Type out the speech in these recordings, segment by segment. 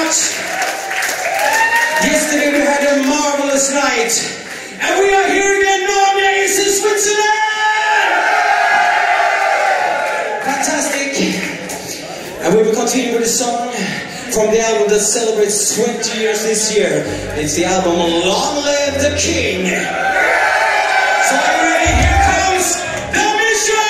much. Yesterday we had a marvelous night, and we are here again, Normia is in Switzerland. Fantastic. And we will continue with a song from the album that celebrates 20 years this year. It's the album Long Live the King. So are you ready? Here comes The Mission!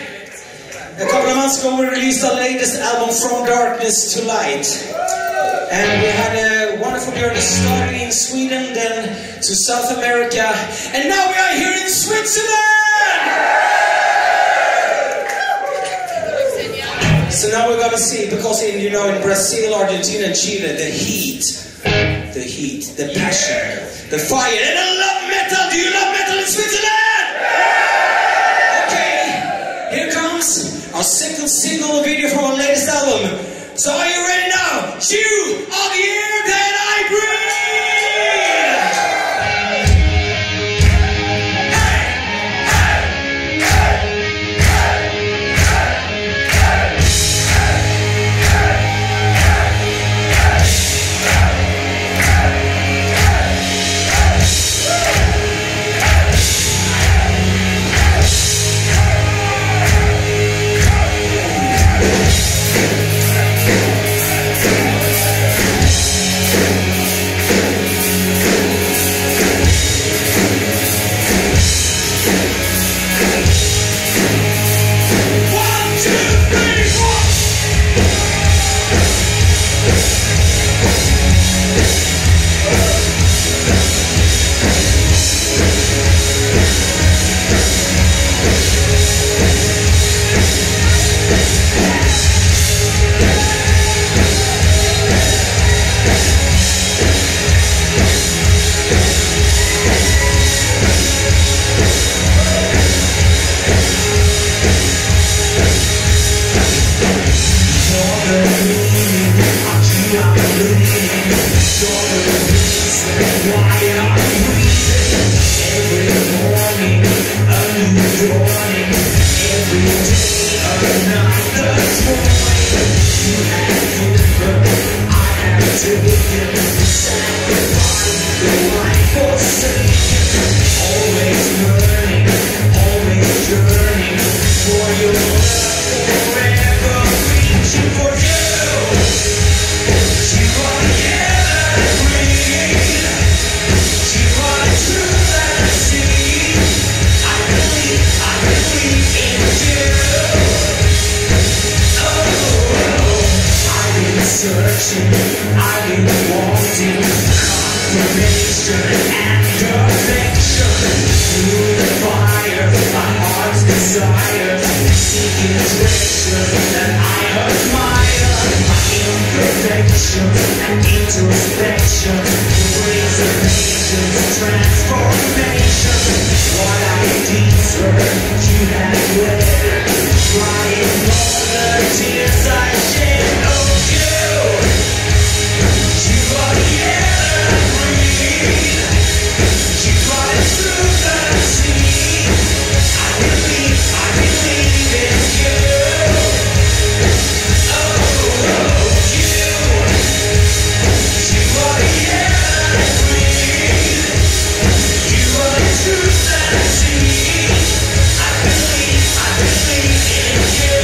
A couple of months ago we released our latest album, From Darkness to Light. And we had a wonderful journey starting in Sweden, then to South America, and now we are here in Switzerland! So now we're gonna see, because in, you know, in Brazil, Argentina and Chile, the heat, the passion, the fire, and I love metal! Do you love metal in Switzerland? Okay, here comes our second single video from our latest album. So are you ready now? You are the air that I breathe! I've been wanting confirmation and affection. Through the fire, my heart's desire, seeking treasure that I admire. My imperfection and introspection, reservation, transformation. What I deserve, you have read, crying all the tears I shed. Oh, I believe in you.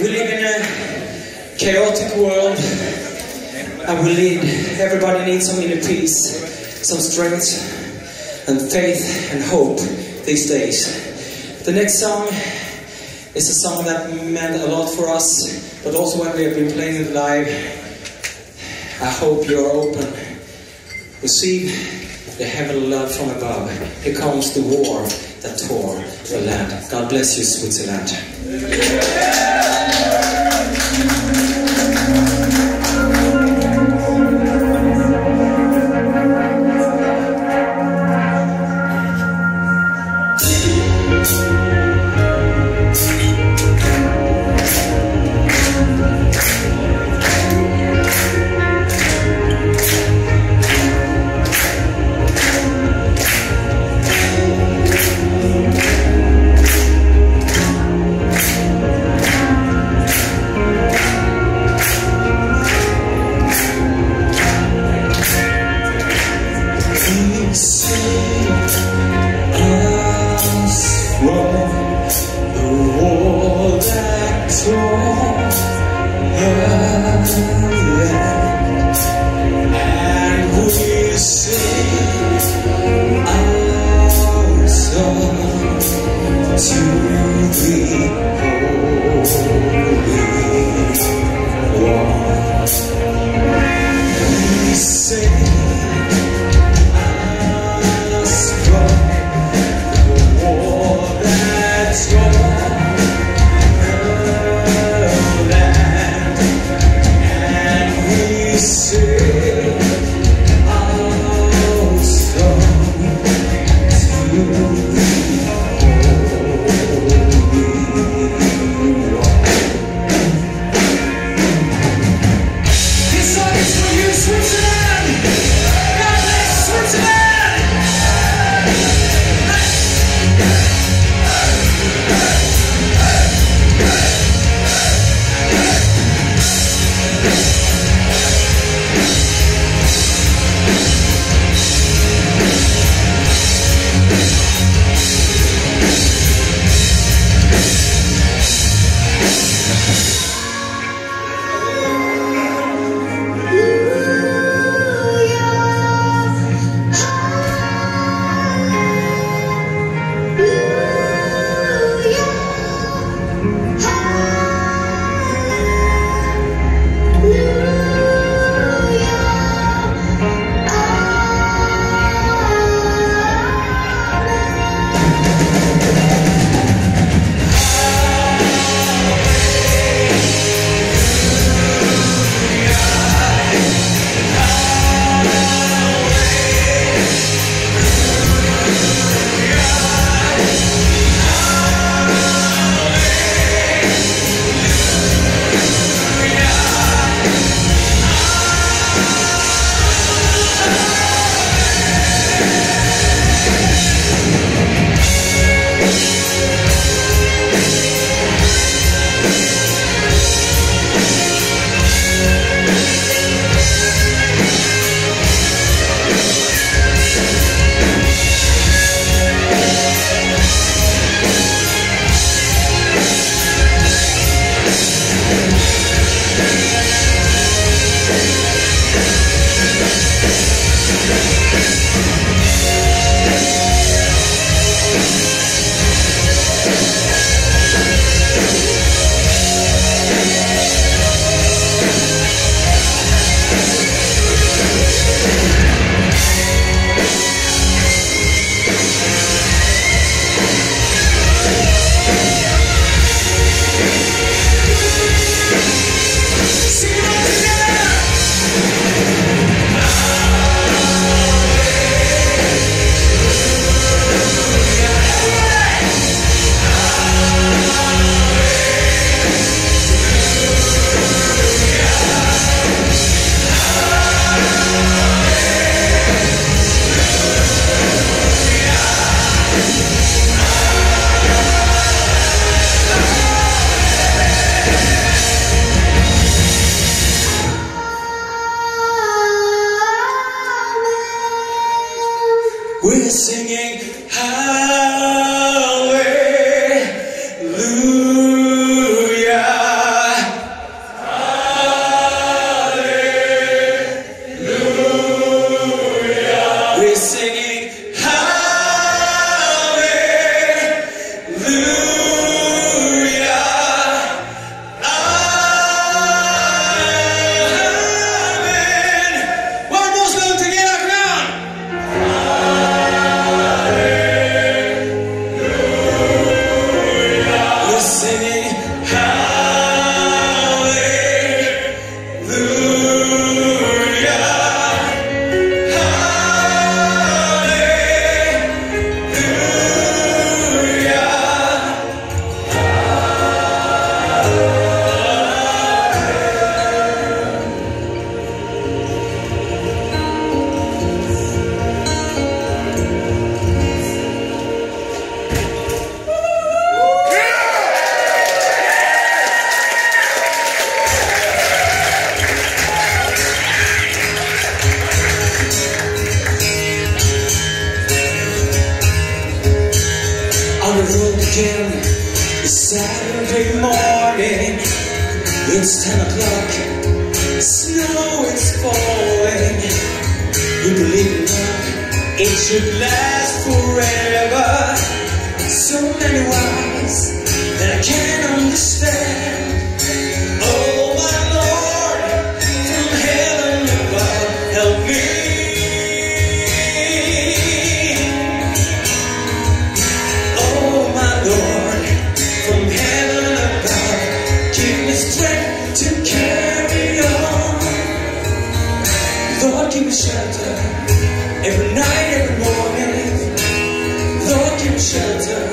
We live in a chaotic world, and everybody needs some inner peace, some strength, and faith and hope these days. The next song is a song that meant a lot for us, but also when we have been playing it live, I hope you are open. Receive the heavenly love from above. Here comes the war that tore the land. God bless you, Switzerland. morning. It's 10 o'clock, snow is falling. You believe in love, it should last forever. So many whys that I can't understand. Oh my Lord, from heaven above, help me. Oh my Lord, from heaven above, give me strength to carry on. Lord, give me shelter every night, every morning. Lord, give me shelter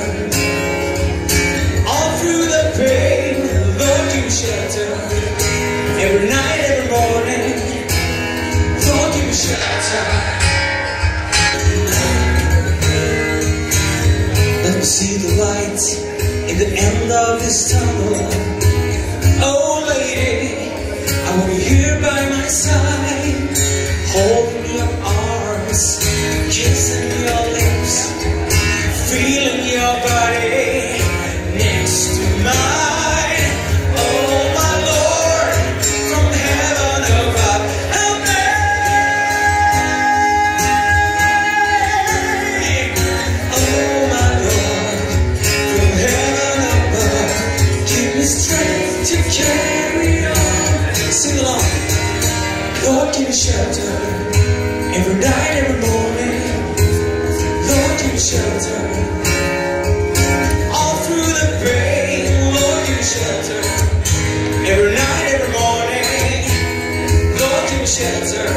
all through the pain. Lord, give me shelter every night, every morning. Lord, give me shelter. Let me see the light in the end of this tunnel. Oh lady, I want you here by my side, holding your arms, kissing your lips, feeling your body next to mine. Oh my Lord, from heaven above, help me. Oh my Lord, from heaven above, give me strength to carry on. Sing along. Lord, give me shelter every night, every morning. Lord, give me shelter all through the pain. Lord, give me shelter every night, every morning. Lord, give me shelter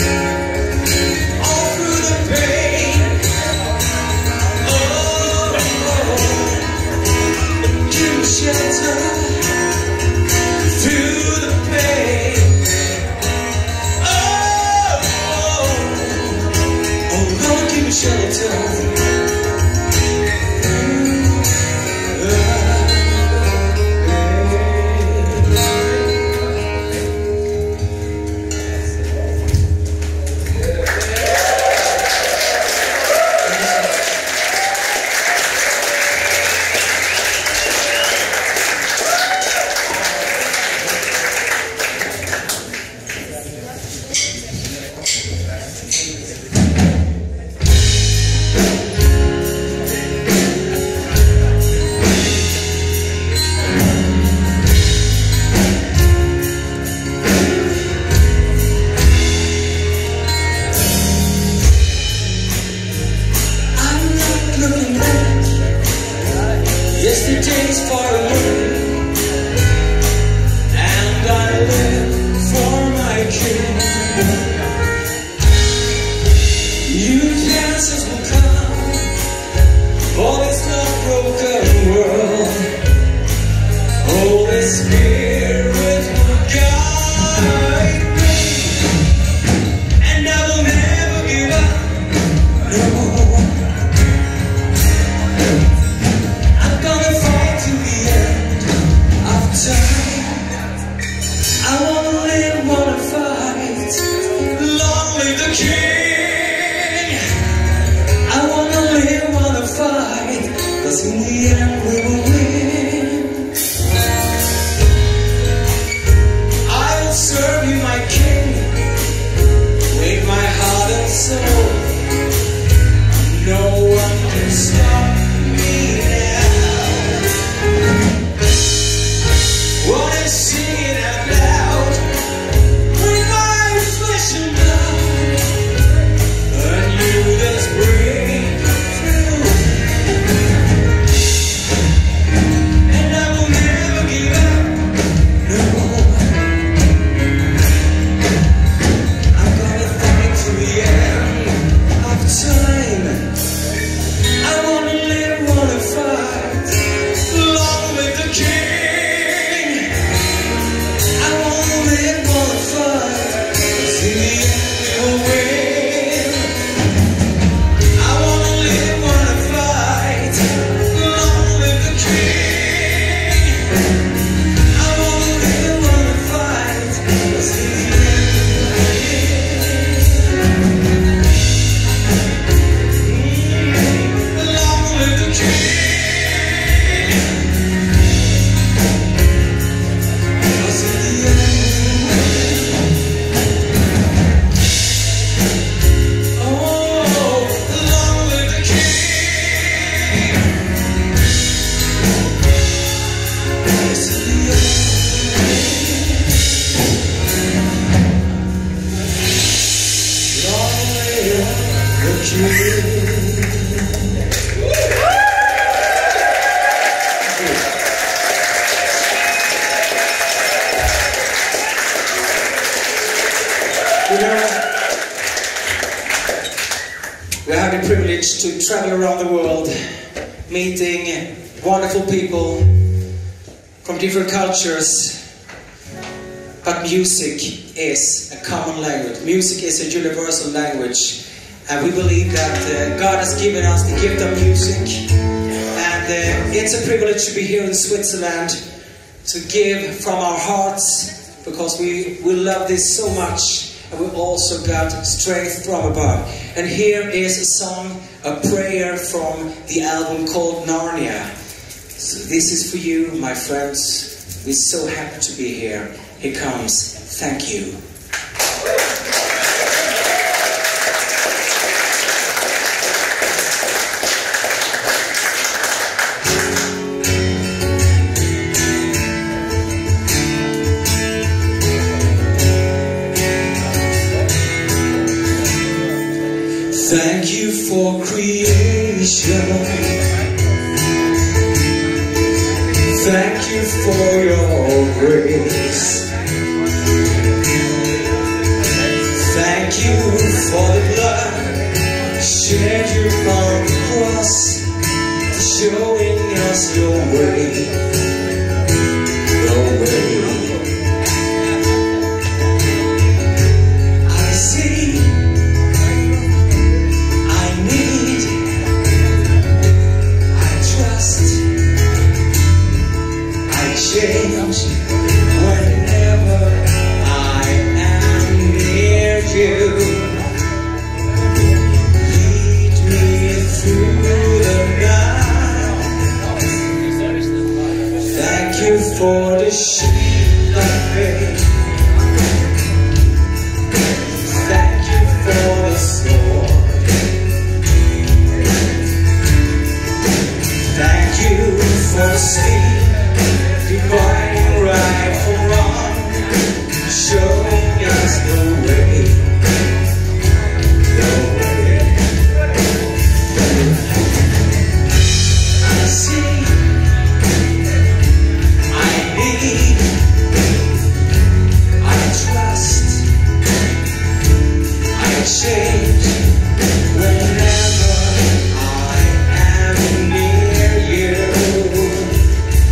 all through the pain. Oh, give me shelter through the pain. Oh, Lord, give me shelter. Yesterday's far away, and I live for my King. New chances will come for this love broken world. Holy Spirit will guide me, and I will never give up. No. I wanna live, wanna fight. Long live the King. I wanna live, wanna fight, 'cause in the end we will win. We have the privilege to travel around the world, meeting wonderful people from different cultures. But music is a common language. Music is a universal language. And we believe that God has given us the gift of music. And it's a privilege to be here in Switzerland, to give from our hearts, because we love this so much. And we also got strength from above. And here is a song, a prayer from the album called Narnia. So this is for you, my friends. We're so happy to be here. Here comes Thank You. Thank you for creation. Thank you for your grace. Thank you for the blood shed upon the cross, showing us your way, your way. I see, I need, I trust, I change whenever I am near you. Lead me through the night. Thank you for the shield of faith. Thank you for the sword. Thank you for sleep, dividing right from wrong, showing us the way, the way. I see, I need, I trust, I change whenever I am near you.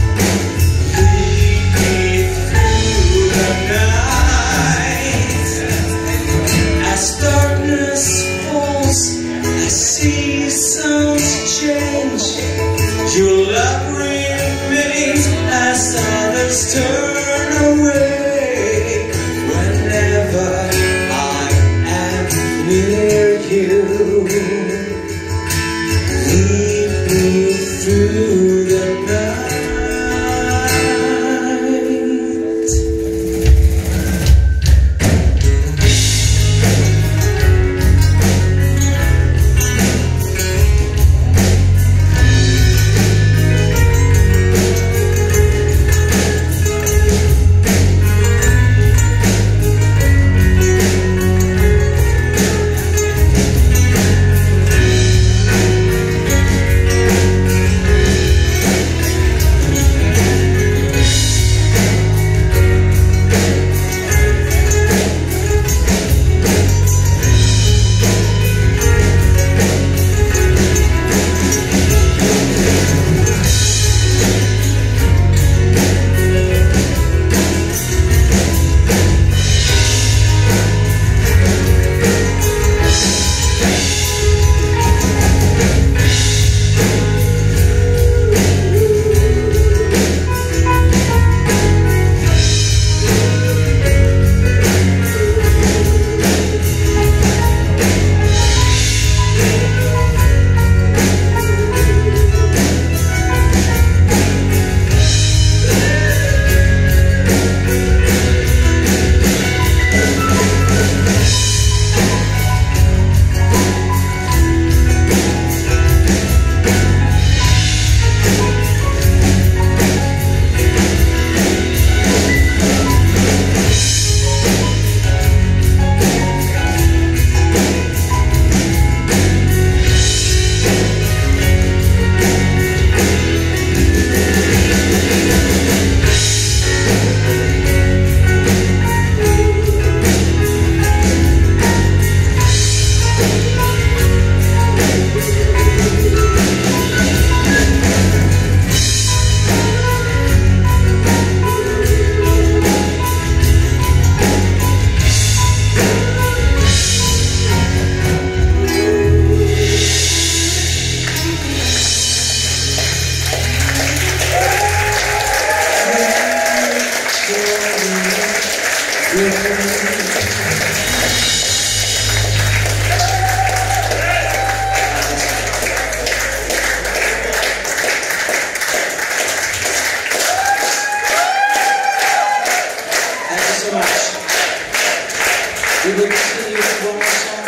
We will continue with one more song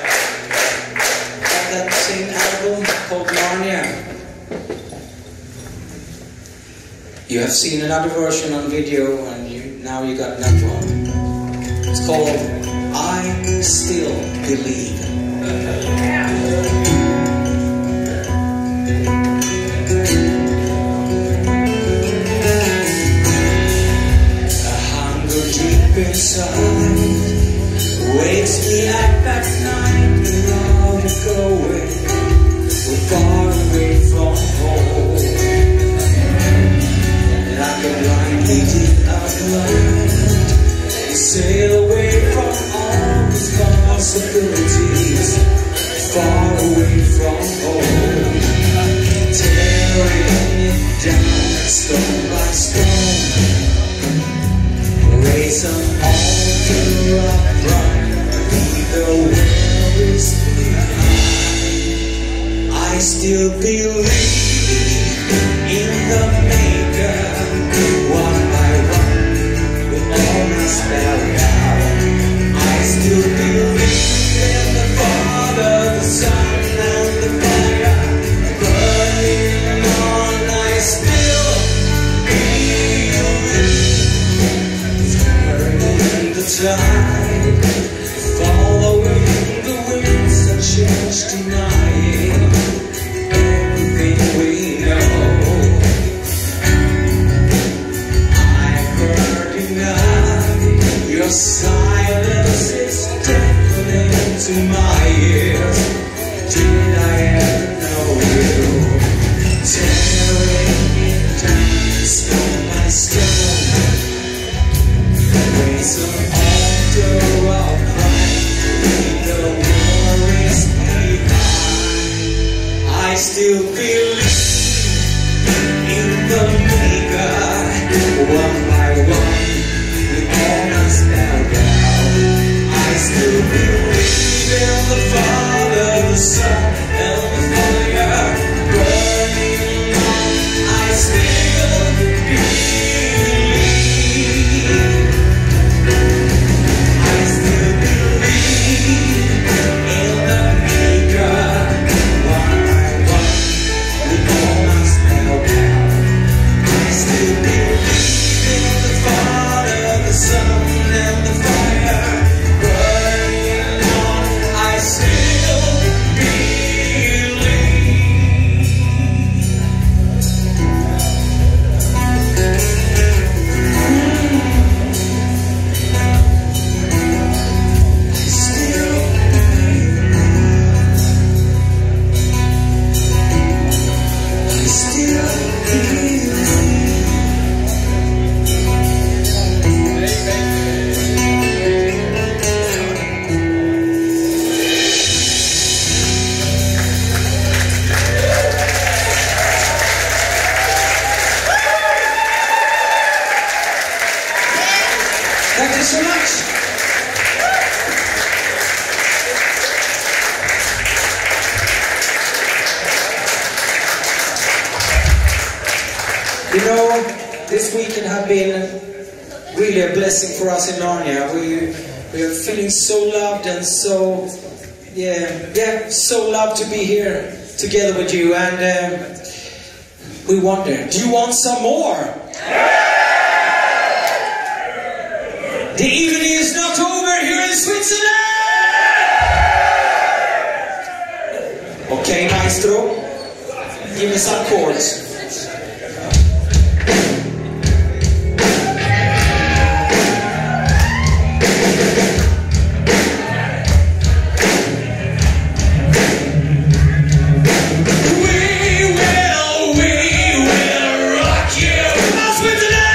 on that same album called Narnia. You have seen another version on video, and now you got another one. It's called I Still Believe. A hunger deep inside wakes me up at night without it going. We're far away from home, like a blind leading out blind, and sail away from all responsibilities, far away from home, tearing it down stone by stone, raise an altar upright. The world is behind. I still believe in the Maker. One by one, we'll all spell out. I still believe in the Father, the Son, and the fire burning on. I still believe. Turning the tide, following the winds that change, denying everything we know. I heard enough. Your silence is deafening to my ears. Did I ever know you? Tearing it down stone by stone, raise an altar of I still believe in the Maker. One by one, we all must bow down. I still believe in the Father, the Son, and the fire burning on. I still believe. I still believe in the Maker. Thank you so much. You know, this weekend has been really a blessing for us in Narnia. We are feeling so loved and so, so loved to be here together with you. And we wonder, do you want some more? The evening is not over here in Switzerland! Okay, maestro, give me some chords. We will rock you, Switzerland!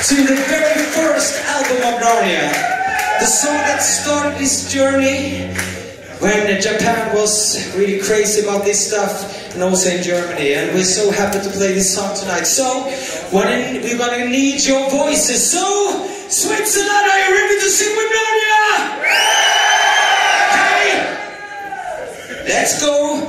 to the very first album of Narnia. The song that started this journey when Japan was really crazy about this stuff, and also in Germany. And we're so happy to play this song tonight. So, we're gonna need your voices. So, Switzerland, are you ready to sing with Narnia? Okay, let's go.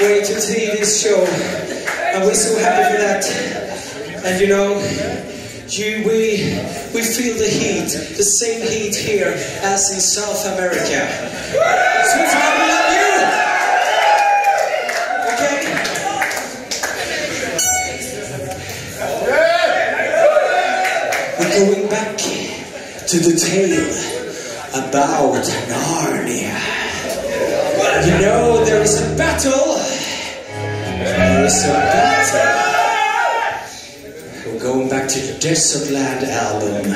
wait to see this show, and we're so happy for that. And you know, we feel the heat, the same heat here as in South America. Switzerland, we love you! Okay? We're going back to the tale about Narnia. You know, there is a battle. There is a battle. We're going back to the Desert Land album.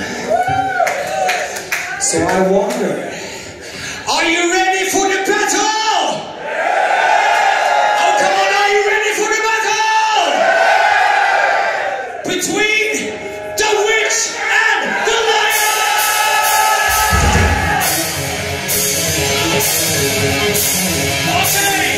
So I wonder, are you ready for the battle? Oh, come on, are you ready for the battle? Between the witch and the lion! Okay!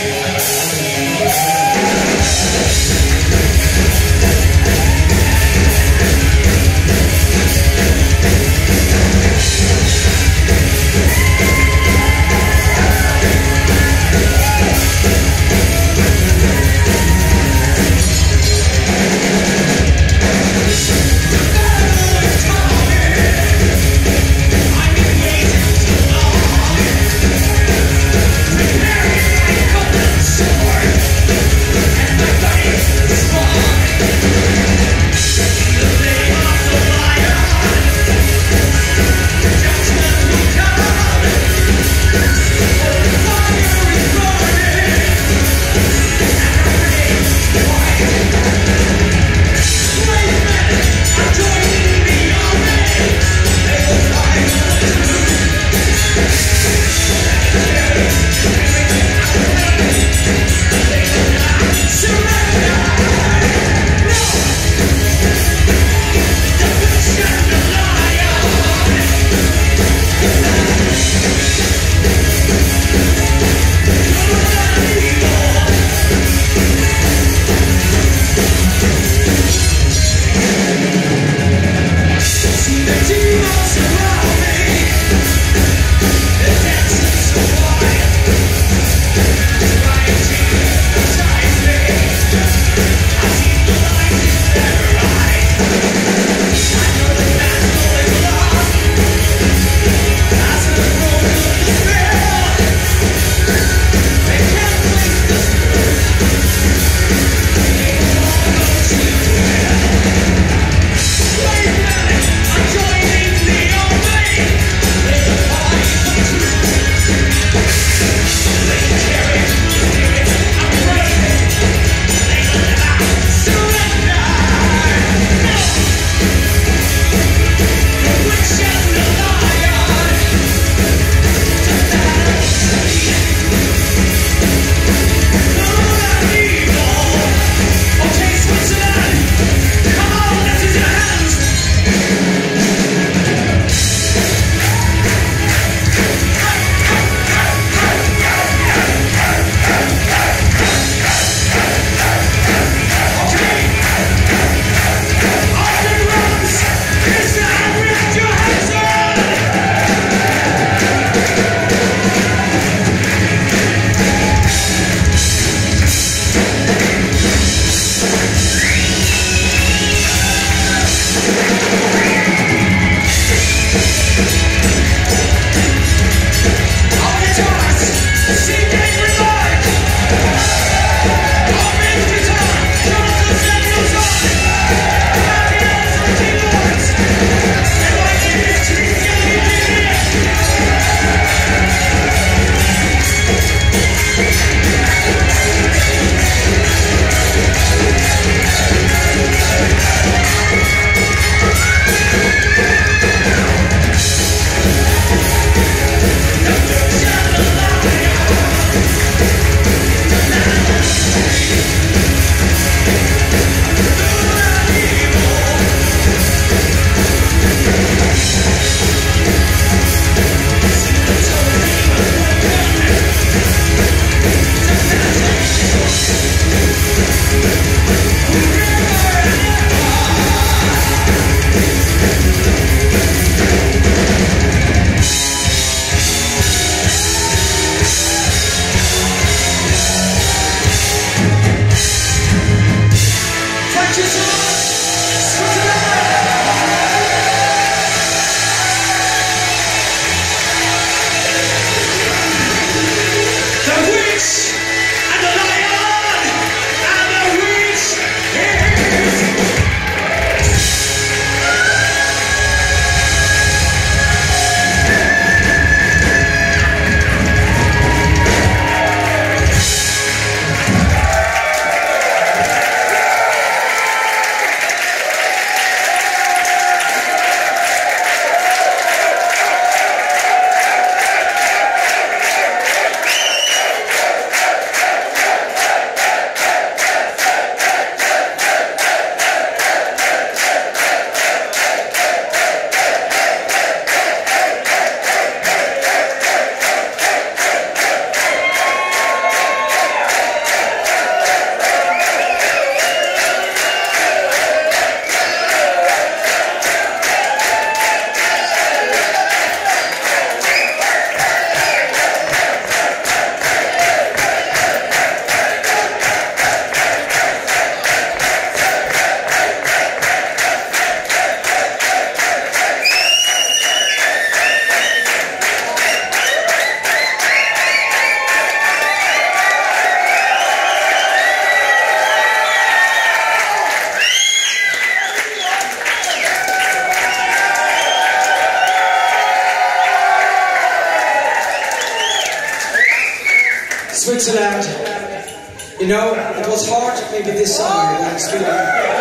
Switzerland. You know, it was hard maybe this summer when Sweden.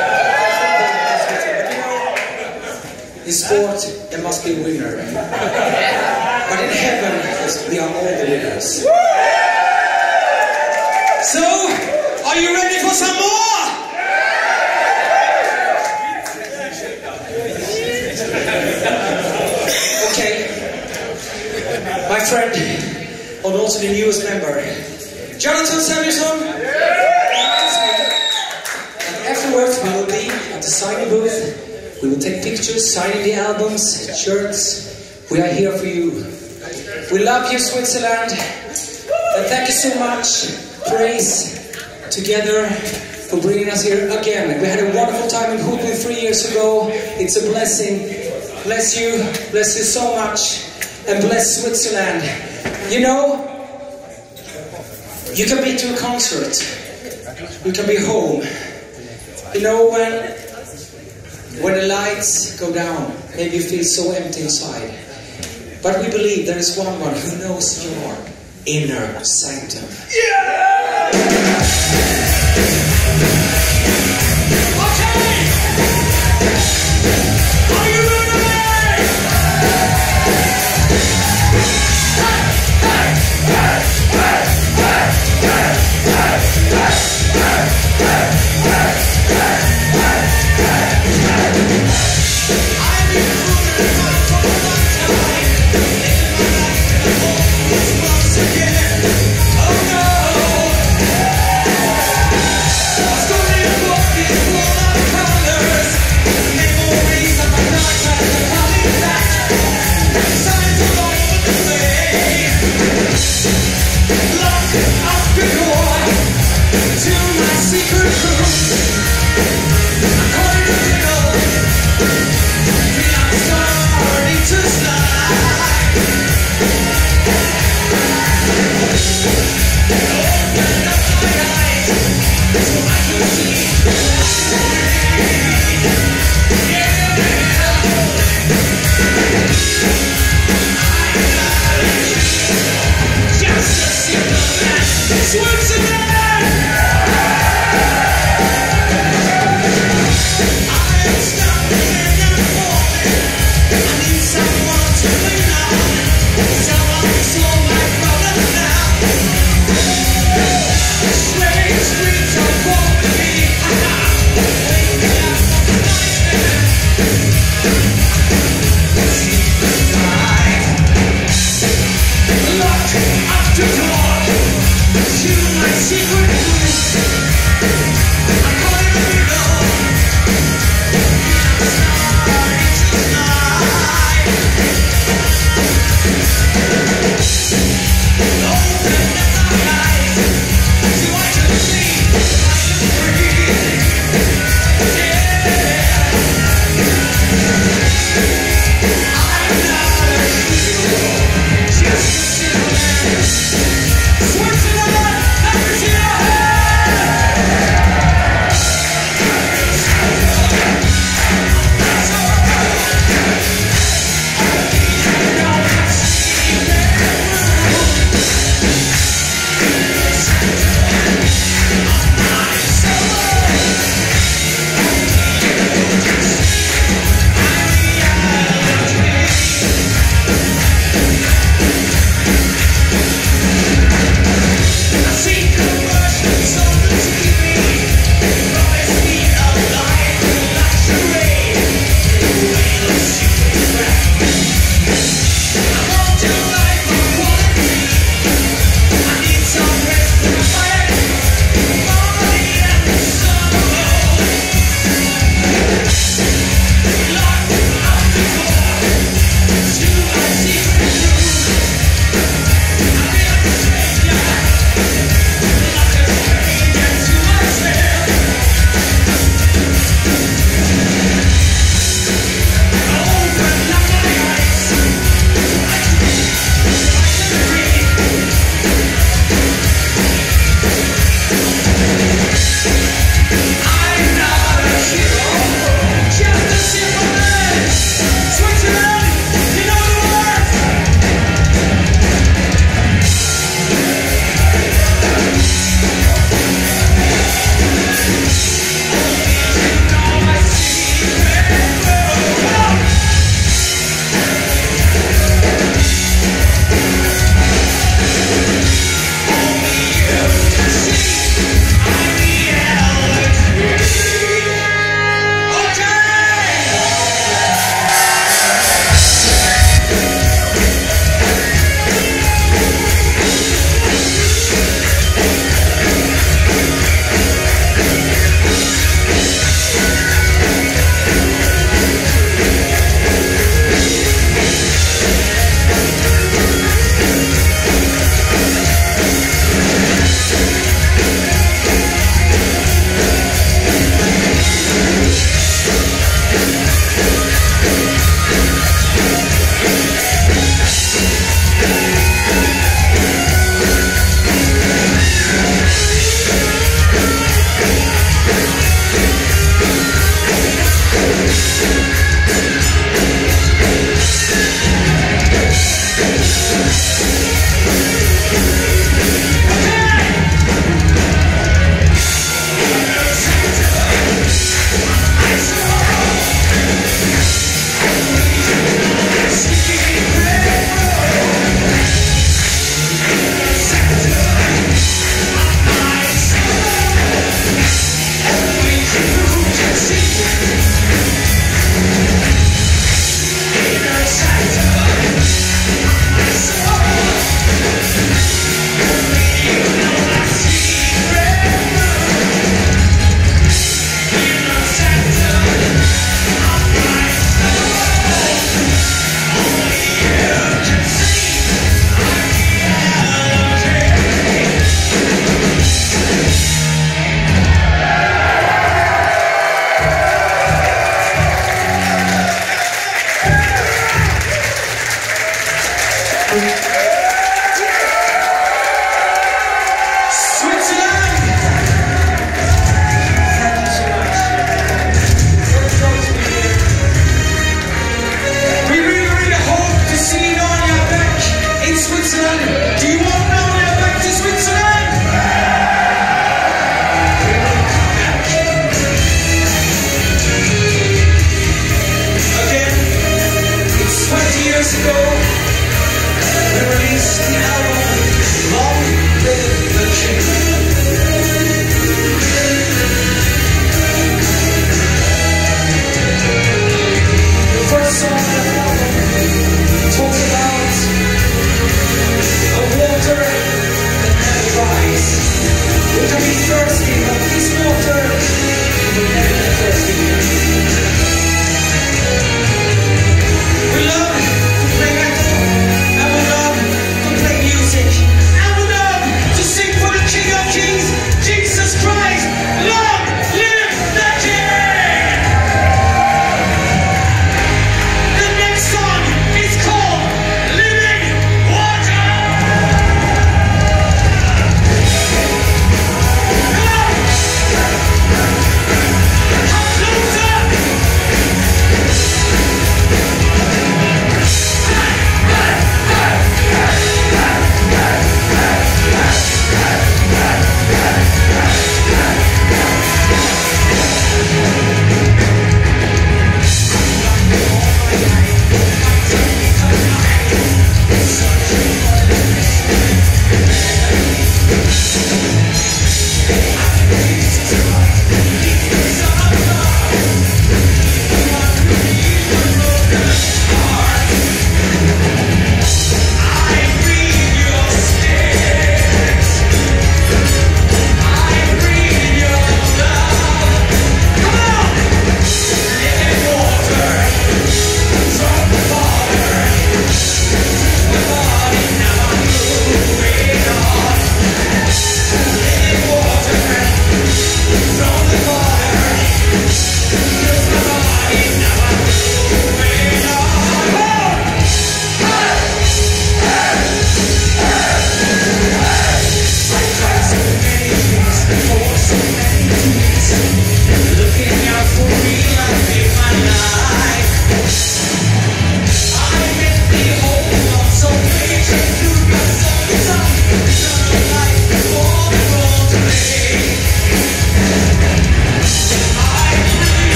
In sport, there must be a winner. But in heaven, we are all the winners. So, are you ready for some more? Okay. My friend, and also the newest member, Jonathan Samuelsson. And afterwards, we will be at the signing booth. We will take pictures, signing the albums, shirts. We are here for you. We love you, Switzerland. And thank you so much, Praise Together, for bringing us here again. We had a wonderful time in Hooping 3 years ago. It's a blessing. Bless you so much. And bless Switzerland. You know, you can be to a concert. You can be home. You know, when the lights go down, maybe you feel so empty inside. But we believe there is one who knows your inner sanctum. Yeah! Okay! Are you ready? Switzerland, never see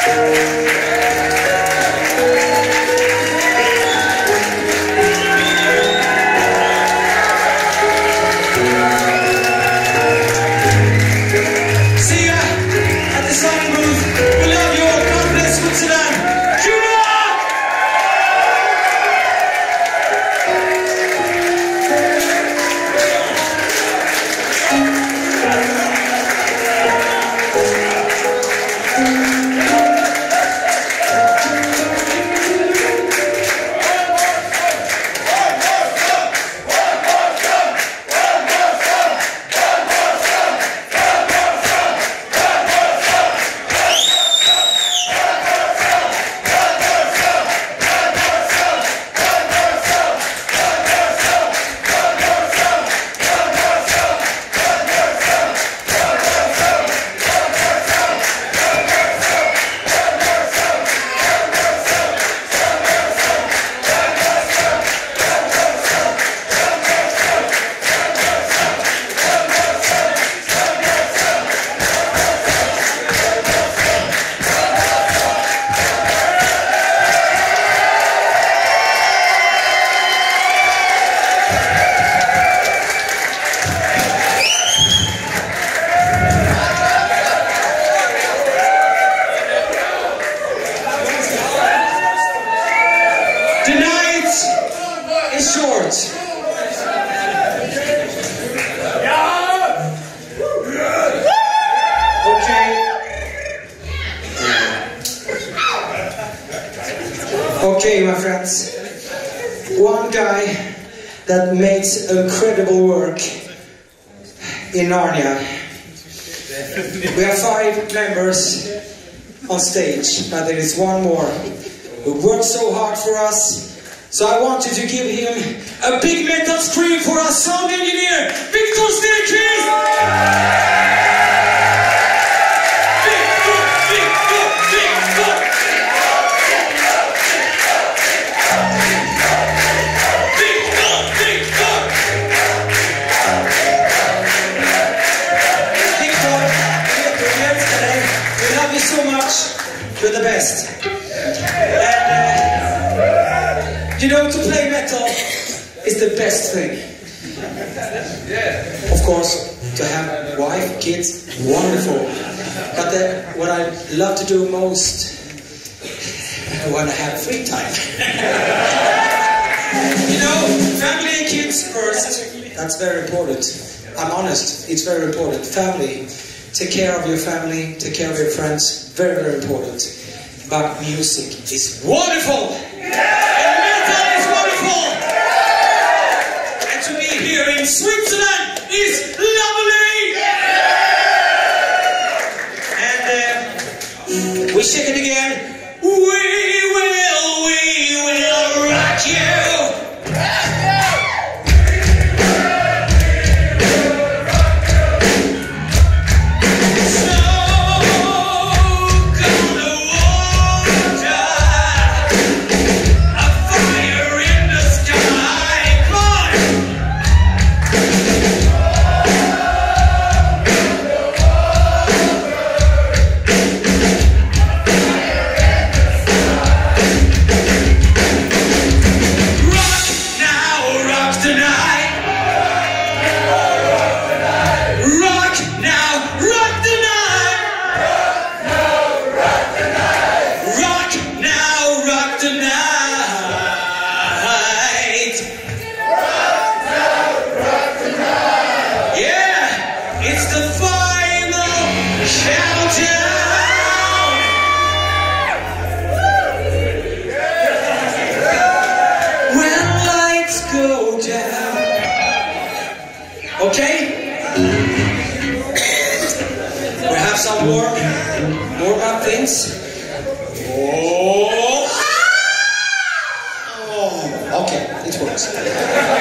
Okay, my friends, one guy that makes incredible work in Narnia. We have 5 members on stage, but there is one more who worked so hard for us. So I want you to give him a big metal scream for our sound engineer, Victor Stekis! You're the best. And you know, to play metal is the best thing. Of course, to have wife, kids, wonderful. But what I love to do most when I have free time. You know, family and kids first. That's very important. I'm honest, it's very important. Family. Take care of your family, take care of your friends, very, very important. But music is wonderful! And metal is wonderful! And to be here in Switzerland is lovely! And we shake it again. We will rock you! Okay? We have some more about things. Oh, okay, it works.